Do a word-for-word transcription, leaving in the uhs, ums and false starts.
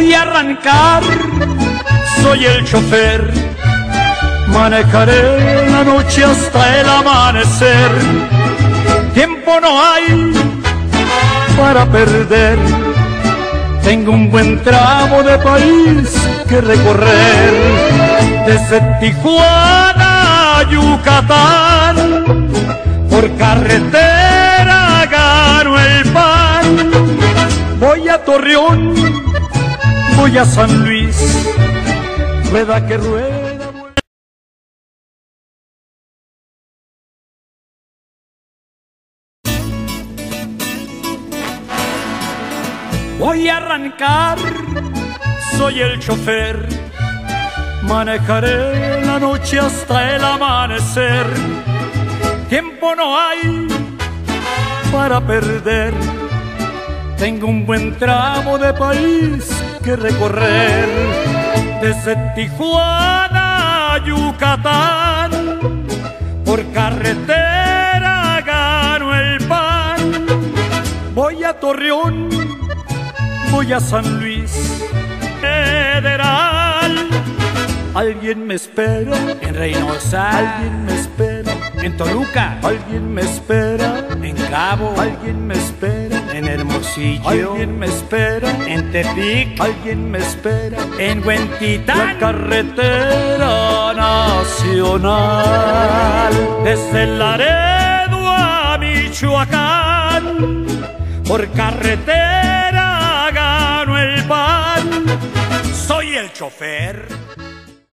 Voy a arrancar, soy el chofer, manejaré la noche hasta el amanecer. Tiempo no hay para perder, tengo un buen tramo de país que recorrer. Desde Tijuana a Yucatán, por carretera gano el pan. Voy a Torreón, voy a San Luis, rueda que rueda. Voy a arrancar, soy el chofer, manejaré la noche hasta el amanecer. Tiempo no hay para perder, tengo un buen tramo de país que recorrer. Desde Tijuana a Yucatán, por carretera gano el pan. Voy a Torreón, voy a San Luis, Federal. Alguien me espera en Reynosa, alguien me espera en Toluca, alguien me espera en Cabo, alguien me espera en Hermosillo, alguien me espera en Tepic, alguien me espera en Huentitán. La carretera nacional, desde Laredo a Michoacán, por carretera gano el pan. Soy el chofer.